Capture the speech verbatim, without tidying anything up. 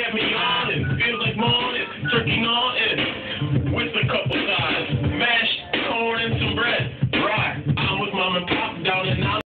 got me yawning. Feels like morning, turkey gnawing with a couple sides.